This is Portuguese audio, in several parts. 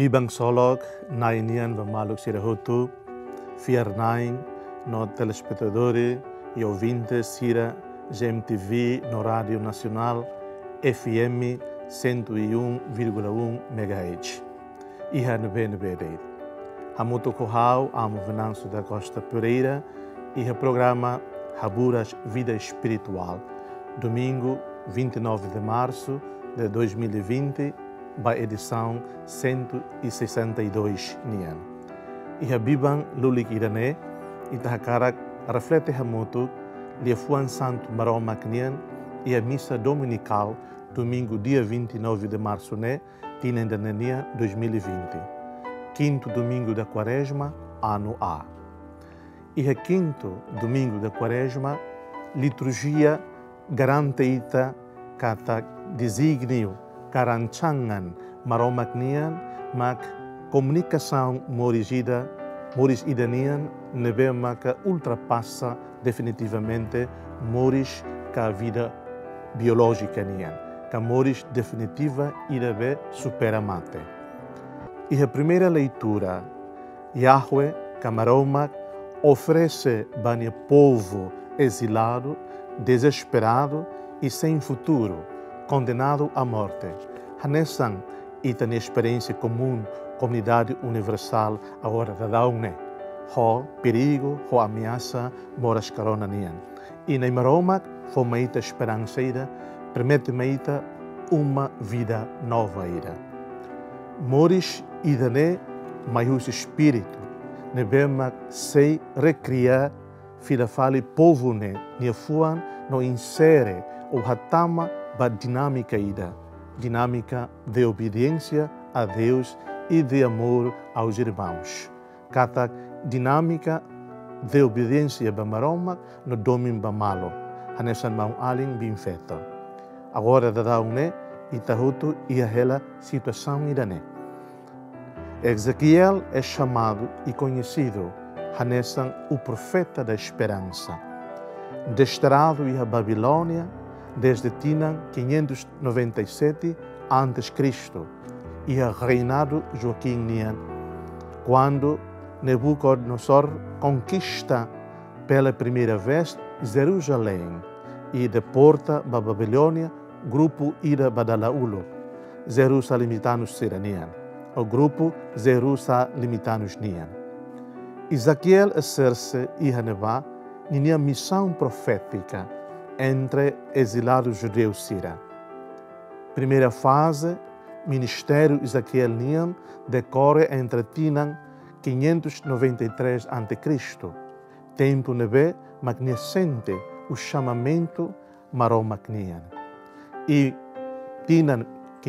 Bibang solok nainian vamaluk sirahotu, fiarnain no telespectadores e ouvintes sira GMTV no Rádio Nacional FM 101,1 MHz. Iha nebe. Hamuto Kohau, amo Venâncio da Costa Pereira, e o programa Haburas Vida Espiritual, domingo 29 de março de 2020, a edição 162 nian. E a Biban Lulik Irané, e Tahakarak reflete Hamuto, Liefuan Santo Maromak nian, e a missa dominical, domingo dia 29 de março, né, Tinendanania 2020. Quinto domingo da Quaresma, ano A. E a quinto domingo da Quaresma, liturgia garanteita kata designio karancangan maromaknian mak comunicação moris idanian nebe maka ultrapassa definitivamente moris ka vida biológica nian, ka moris definitiva irabe supera mate. E a primeira leitura, Yahweh, Camaromac, oferece para o povo exilado, desesperado e sem futuro, condenado à morte. Hanessan e tem experiência comum, comunidade universal, a hora da daune. Ho perigo, ho ameaça, moras carona nian. E na Maromac, foi meita esperanceira, permite meita uma vida nova ira. Moris idane maius espírito, nebema sei recriar filafali povo ne fuan no insere o hatama ba dinâmica ida, dinâmica de obediência a Deus e de amor aos irmãos. Kata dinâmica de obediência ba maroma no domin ba malo, hanesan mau alin bin feto. Agora da ne itahuto e a situação idane. Ezequiel é chamado e conhecido, Hanessan, o profeta da esperança. Desterrado e a Babilônia, desde Tinan 597 a.C., e a reinado Joaquim Nian, quando Nabucodonosor conquista pela primeira vez Jerusalém e deporta para a Babilônia grupo ira Badalaulo, Jerusalemitanos Siranian. O grupo Jerusalemitanos nian. Ezequiel exerce e Haneba uma missão profética entre exilados judeus sira. Primeira fase, ministério Ezequiel nian decorre entre Tinan 593 a.C., tempo nebe magnescente o chamamento Maromaknian. E Tinan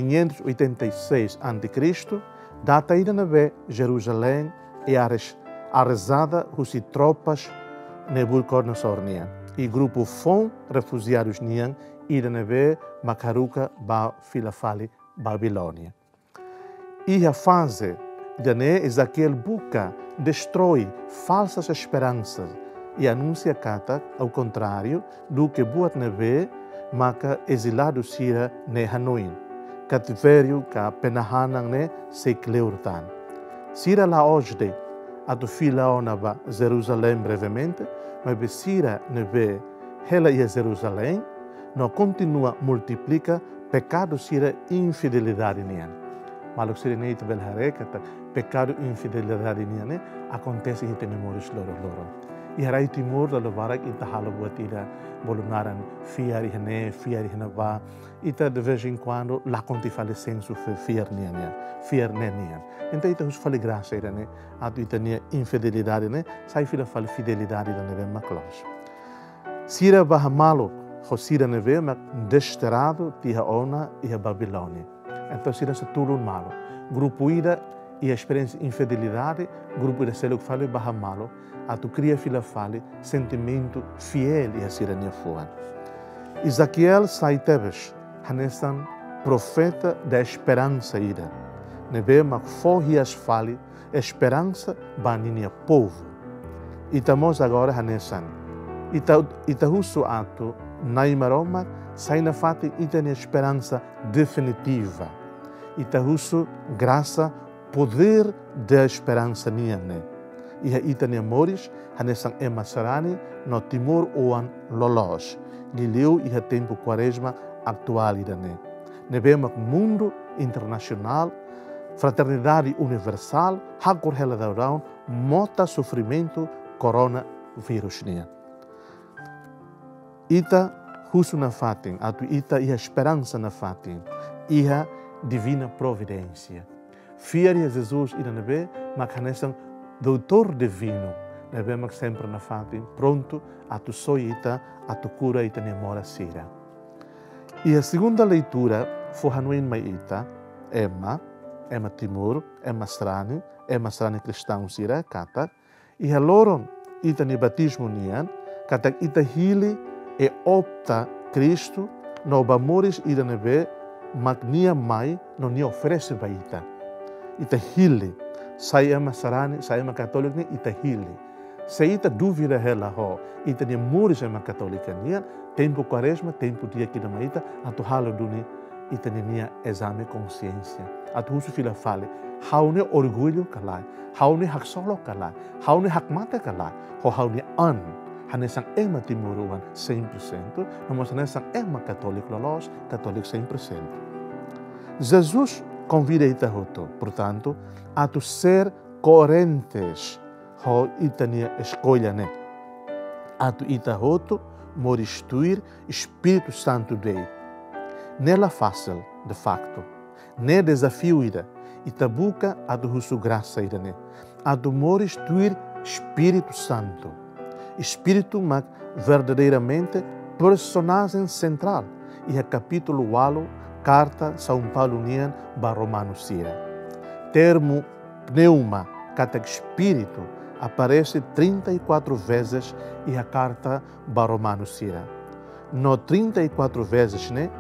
586 a.C., data ida na ve Jerusalém e arrasada os tropas Nabucodonosor nian. E grupo fon refugiados nian ida na ve Macaruca ba Filafali Babilônia. E a fase de Ezequiel busca destrói falsas esperanças e anuncia kata ao contrário do que buat na ve maka exilado sira ne Hanoi. Cativerio ka penahanan ne se cleurtan. Sira la hoje a tu fila onava Jerusalém brevemente, mas sira neve hela e Jerusalém não continua multiplica pecado sira infidelidade nian. Maluk sira neite belharekata pecado infidelidade nian acontece em temores loro. E harai timor da lovarak ita halo buat ida volunaran fiar ihne va ita de vez em quando la conti fale senso fiar nian. Então ita hus fale graça ira ne atu ita nia infidelidade ne sai fila fale fidelidade da neve maklos. Sira bahamalo ho sira neve mak desterrado tiha ona e a Babilônia. Então sira se tulun malo. Grupo ida e a experiência infidelidade, grupo ida selo que fale bahamalo a tu cria fila fale sentimento fiel e a sirania fuan. Ezequiel sai tebes, hanessan profeta da esperança ida. Nebe mak forrias fale esperança baninia povo. Itamos agora hanessan. Itahusu ato naimaroma sai na fate itania esperança definitiva. Itahusu graça poder da esperança niane. E a itania moris, hanesan emasarani, no timor oan lolos. Lileu e a tempo quaresma atual idane. Nebema mundo internacional, fraternidade universal, hakor hela daurão, mota sofrimento coronavírus nia. Ita husu na fatin, atu ita ia esperança na fatin, ia divina providência. Fiaria Jesus ida nebe, mas hanesan doutor divino, nebe mak sempre na fatin, pronto a tu soita, a tu cura ita nemora sira. E a segunda leitura foi hanuin mai ita, Emma Timur, Emma Strani cristão sira kata, e a loron ita ni batismo nian, kata ita hili e opta Cristo no bamoris ida nebe, mak nia mai no ni oferece ba ita. Ita hili, sai Emma Strani, sai Emma Católica ni ita hili. Se ita dúvida hela ho, ita ni moris Emma Católica nian, tempo quaresma, tempo dia que da maita, atu halo duni ita nia exame consciência. Atu husu fila fale, haune orgulho kalai, haune hak solo kalai, haune hak mata kalai, ho haune an, hanesang Emma Timuruan 100%, mas hanesang Emma Católico lolos, Católico 100%. Jesus convida ita hoto, portanto, atu ser coerentes, ho ita nia escolha ne. Atu ita hoto, moristuir Espírito Santo dei. Nela fácil, de facto. Ne desafio ida. Ita buca a do husu graça ida ne. A do moristuir Espírito Santo. Espírito mag verdadeiramente personagem central. E a capítulo 8, carta São Paulo nian ba Romanos sira. Termo pneuma, cata espírito, aparece 34 vezes e a carta ba Romanos sira. No 34 vezes, né?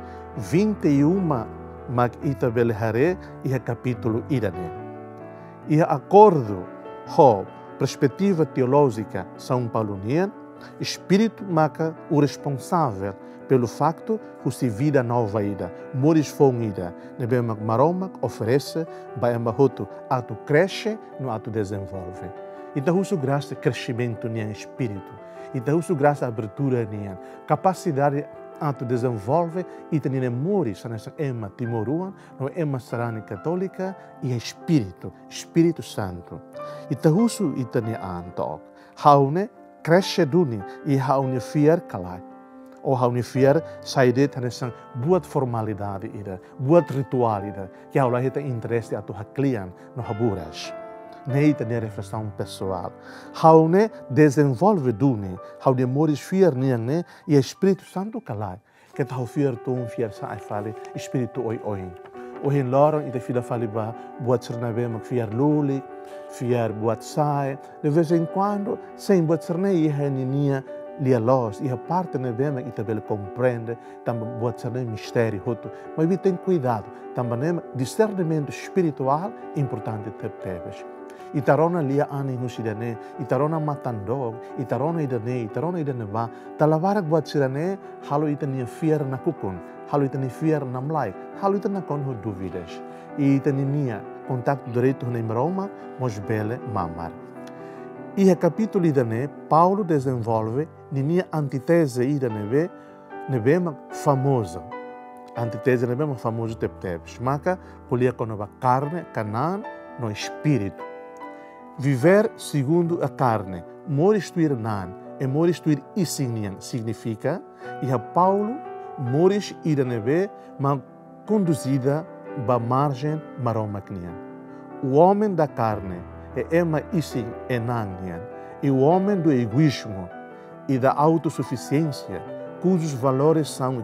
21 mag ita belehare e a capítulo irane. E a acordo ho perspectiva teológica São Pauloniana, espírito maca o responsável pelo facto que se vida nova ida, moris fong ida, nebe mag maroma oferece, ba embahoto atu cresce, no atu desenvolve. Então, isso graça crescimento nian espírito. Então, isso graça abertura nian, capacidade atu desenvolve e tem moris nessa Emma Timoruan, no Emma Sarani Católica e Espírito Santo. Então, isso itani antok. Haune cresce duni e haune fier kalai. Ou haune fier saidet nessa buat formalidade ida, buat ritual ida, que aula heta interesse atu haklian no haburas. Neita de reflexão pessoal. Haune desenvolve duni, haune moris fier niane e Espírito Santo kalai. Que tal fier tom fier sai fale Espírito oi. Oi loron ite fila fale ba buat sernabe mak fier luli, fier buat sai. De vez em quando sem buat serne e heninia lia los e a parte ne bem ite bel compreende também buat serne mistério hoto. Mas tem cuidado, também discernimento espiritual importante tebes. Itarona lia ani nusidane, itarona matandog, itarona idane ba, talawarak buat sirane, halo itania fier na kukun, halo itani fier na mlai, halo itana konho duvidas. Itani nia contato direito na Roma, mos bele mamar. E a capítulo idane, Paulo desenvolve ninia antitese idane nebema famosa. Antitese nebema famoso teptebs, maca polia conova carne, canan, no espírito. Viver segundo a carne, moristuir nan e moristuir isinian, significa, e a Paulo moris idanebe, mas conduzida ba margem maromacnian. O homem da carne é ema isin enanian, e o homem do egoísmo e da autossuficiência, cujos valores são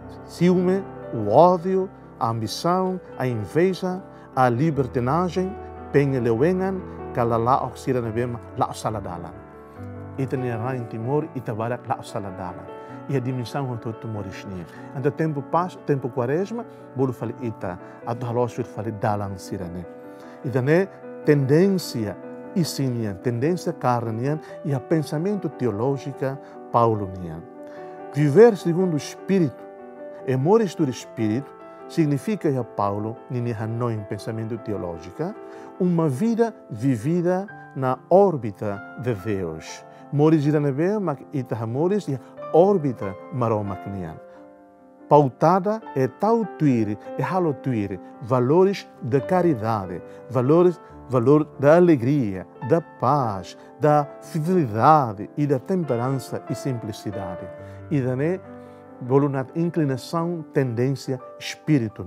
ciúme, o ódio, a ambição, a inveja, a libertinagem, pengeleuengan, kalala oksira nebema la saladala. Ita ni rain timor ita barak la saladala. E a dimensão com todo morisnia. Ante tempo quaresma, bolo fali ita, atu halosur fali dalang sirane. Ita ne tendência isinian, tendência carnian e a pensamento teológica paulonian. Viver segundo o Espírito e moris do Espírito significa a Paulo, nini Hanoi em pensamento teológico, uma vida vivida na órbita de Deus. Moris iranebe, mas ita moris e órbita maromaknian. Pautada é tal tuir, é halo tuir, valores da caridade, valor da alegria, da paz, da fidelidade e da temperança e simplicidade. E daí, uma inclinação, tendência, espírito.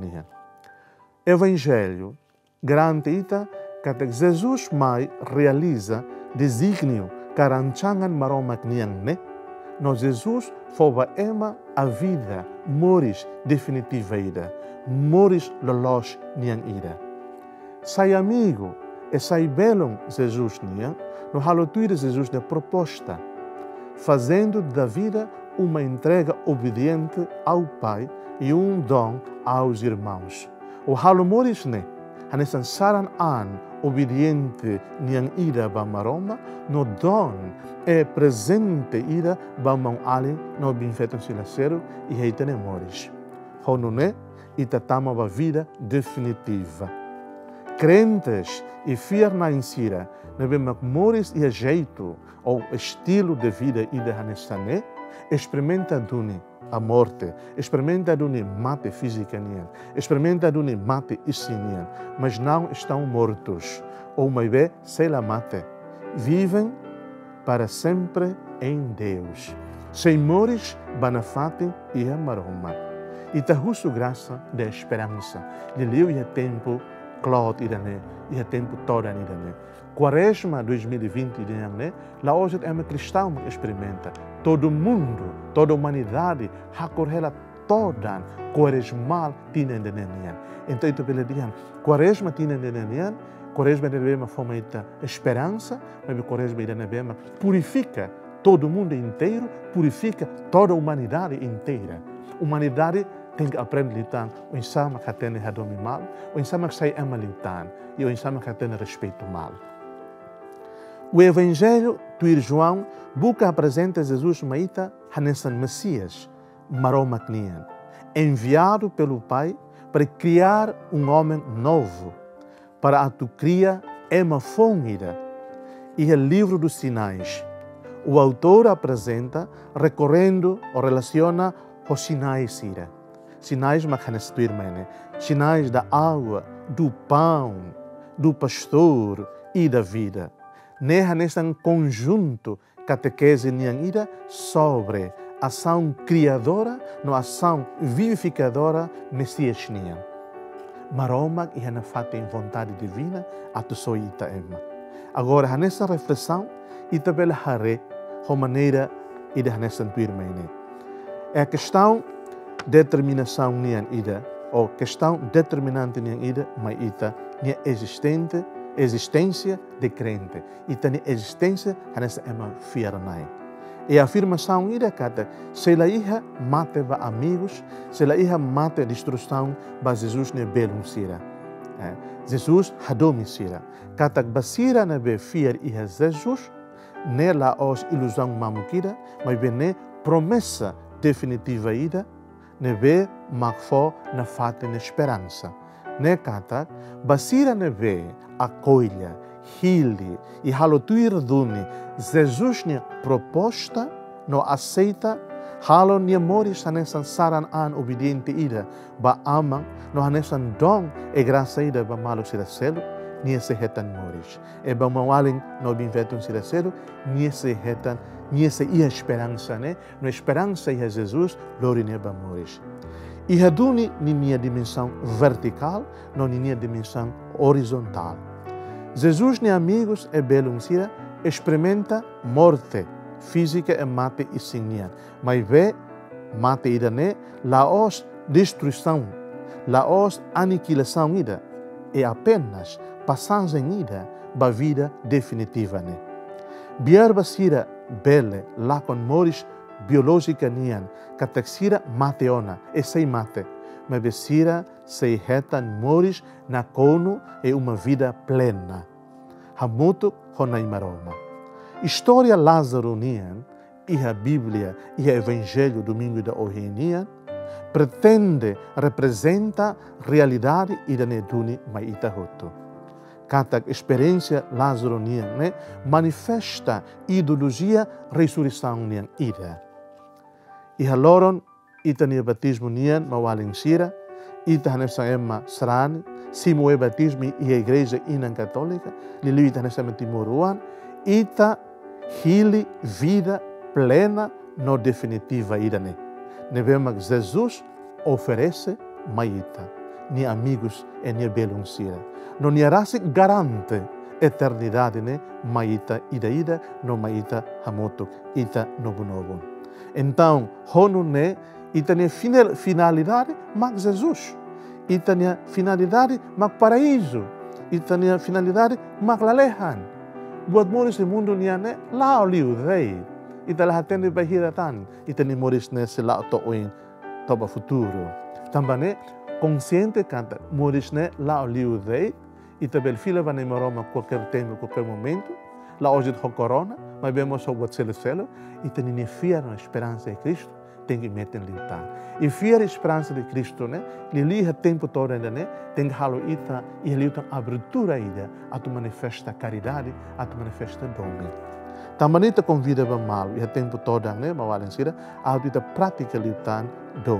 Evangelho garante que Jesus mai realiza desígnio caranchangan maromaknian, no Jesus foba ema a vida, moris definitiva ida, moris lolos nian ida. Sai amigo e sai belon Jesus nian, no halotuir Jesus de proposta, fazendo da vida uma entrega obediente ao Pai e um dom aos irmãos. O halo moris ne, hanesan saran an obediente nian ida ba maroma, no dom é presente ida ba mão alien no binfeton silacero e heitene moris. Honune itatama ba vida definitiva. Crentes e fiar na insira, nebe moris e jeito ou estilo de vida ida hanesane, experimenta duni a morte, experimenta duni mate física nian, experimenta duni mate isinian, mas não estão mortos, ou mais sei lá mate, vivem para sempre em Deus. Sem moris, banafate e amaroma. E ta russo graça da esperança, de liu e tempo Claude irane, e tempo toda irane. Quaresma 2020 irane, lá hoje é uma cristã que experimenta. Todo mundo, toda a humanidade, hacorrela toda quaresmal tinha nenian. Então itu pela dian, quaresma tinha nenian, quaresma deve uma forma de esperança, mas quaresma deve purifica todo mundo inteiro, purifica toda a humanidade inteira. Humanidade tem que aprender a litar, o insama que tem a dormir mal, o insama que sai ama litar, e o insama que tem respeito mal. O Evangelho do João busca apresenta Jesus maita hanesan Messias, maromaknian, enviado pelo Pai para criar um homem novo, para a tu cria ema fongida, e o livro dos sinais. O autor apresenta recorrendo ou relaciona os sinais ira. Sinais sinais da água, do pão, do pastor e da vida. Neha nesse conjunto catequese nianida sobre ação criadora, no ação vivificadora Messias nian. Maroma e hana fata em vontade divina a tu soita ema. Agora nessa reflexão e também hare a maneira e de nessa tuirmene. É a questão determinação nian ida, ou questão determinante nian ida, mas ita nia existência de crente, ita nia existência nessa ema fiarnai. E a afirmação ida kata, se la iha mate va amigos, se la iha mate destruição ba Jesus ne belum sira. Jesus hadomi sira. Kata basira ne be fiar iha Jesus, ne la os ilusão mamukida, mas bene promessa definitiva ida, nebe makfo na fate na esperança. Ne kata, basira nebe acolha, hili e halotuir duni, Jesus ne proposta no aceita, halo ne moris hanesan saran an obediente ida, ba amang no hanesan dong e graça ida ba malo siracelo, nie se hetan moris. E ba mawaling no binvetun siracelo, nie se hetan niessa ia esperança, né? No esperança ia Jesus, lori neba moris. E haduni ni minha dimensão vertical, não ni minha dimensão horizontal. Jesus, ne amigos, é belo experimenta morte física e mate e signian. Mas vê mate ida né, laos destruição, laos aniquilação ida, é apenas passagem ida, ba vida definitiva né. Biar basira bele lakon moris biológica nian, kataksira mateona, e sei mate, mas besira sei hetan moris na kono e uma vida plena. Hamuto honai maroma. História Lázaro nian, e a Bíblia e o Evangelho domingo da Ohenian, pretende, representa realidade e da neduni mai ita hoto. Kata experiência Lázaro niang ne manifesta ideologia ressurreição niang ida. E haloron ita nia batismo niang mawaling sira, ita hanesa emma serani, simo e batismo e a igreja inan católica, lili ita hanesa timoruan, ita hili vida plena no definitiva ida ne. Nevema que Jesus oferece maita, ni amigos e ni belum sira. Non yarasi garante eternidade ne maita ida no maita hamoto ita nobunobun. Então, honu ne ita ne finalidade mag Jesus. Ita ne finalidade mag paraíso. Ita ne finalidade mag lalehan. Buat moris e mundo niane lao liu rei. Ita la hatende bahiratan. Ita ni moris ne se lao toin toba futuro. Tambane consciente canta moris ne lao liu rei. Ita bel fila van in Roma qualquer tempo, qualquer momento. La hoje de corona, mas vemos só o celo. Ita ni fiar na esperança de Cristo, tem que meter em lutar. E fiar a esperança de Cristo, né? Lili o tempo todo ainda, né? Tem que halo ita e ele tem abertura ainda a tu manifesta caridade, a tu manifesta dom. Também te convida para mal e o tempo todo, né? Mas a tu ita prática lutar dom.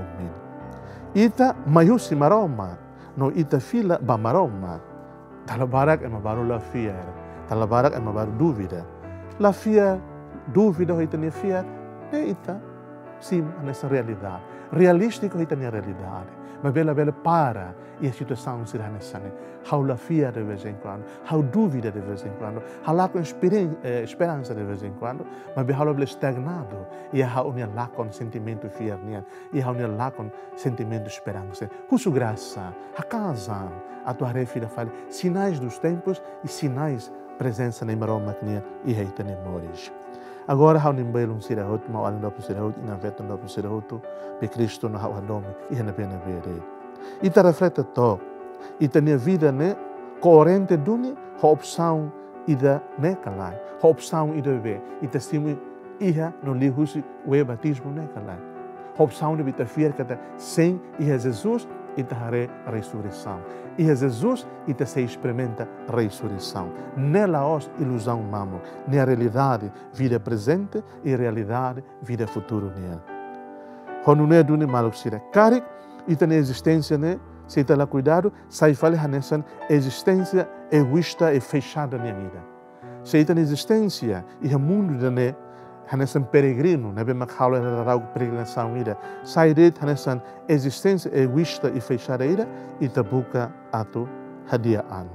Ita maiúsima Roma, no ita fila ba Roma. Talabarak é baru la fiar. Talabarak é baru dúvida. La fiar, dúvida o ita ne fiar, ne ita sim nessa realidade. Realístico ita ne realidade. Mas bela para e a situação se dá nessa ne. How la fiar de vez em quando, how dúvida de vez em quando, how lá com esperança de vez em quando, mas bela how estagnado e how ne lá com sentimento fiar ne e how ne lá com sentimento esperança. Husu graça, a casa a tua refira fala sinais dos tempos e sinais presença na Roma que e heita ne moris. Agora há um belo sirahut, mau além do sirahut, e na veta do sirahut, pe Cristo no hau nome e na pena ver. E te reflete to, e te ne vida ne coerente duni, a opção ida ne calai, a opção ida ver, e te stimu iha no lihusi o batismo ne calai. A opção de te fiar que sem iha Jesus e te hare ressurreição. E Jesus e te se experimenta ressurreição. Nela os ilusão mamo, na realidade vida presente e realidade vida futuro nela. Quando não é do mal que se cari e tem existência né, se te lá cuidado, sai fale nessa existência egoísta e fechada na vida. Se tem existência e o mundo da né nessa peregrino, né, bem macalo era peregrinação ida, sai de nessa existência egoísta e fechada ida e te busca a tu hadiaan.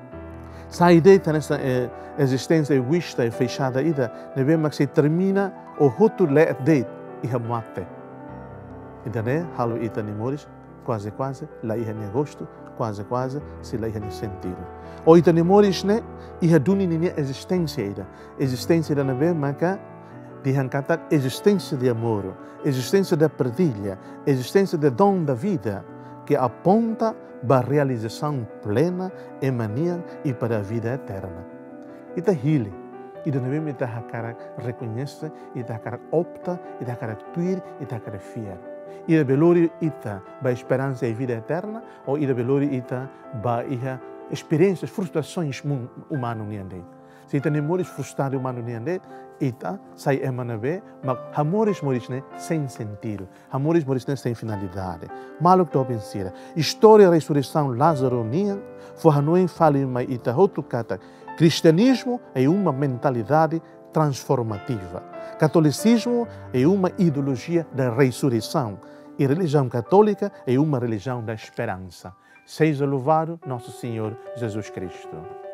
Sai de nessa existência egoísta e fechada ida, né, bem mac se termina o hutu le de e a mate. Então né, halo ita ni moris, quase lá ia ni gosto, quase se lá ia ni sentido. O ita ni moris né, ia duni ni existência ida, existência da neve maca dihancatar existência de amor, existência da partilha, existência do dom da vida, que aponta para a realização plena, emania e para a vida eterna. E da hile, e da neve me da cara reconhece, e da cara opta, e da cara tuir, e da cara fiar. E da belori ita para a esperança e vida eterna, ou e da belori ita para a experiências, frustrações humanas niande. Se ita ne moris frustrado humano niande, ita sai emanabe, mas hamoris moris ne sem sentido, hamoris moris ne sem finalidade. Maluk to pensira. História da ressurreição Lázaro nian, for hanoen fali mai ita hotu kata. Cristianismo é uma mentalidade transformativa. Catolicismo é uma ideologia da ressurreição. E religião católica é uma religião da esperança. Seja louvado nosso Senhor Jesus Cristo.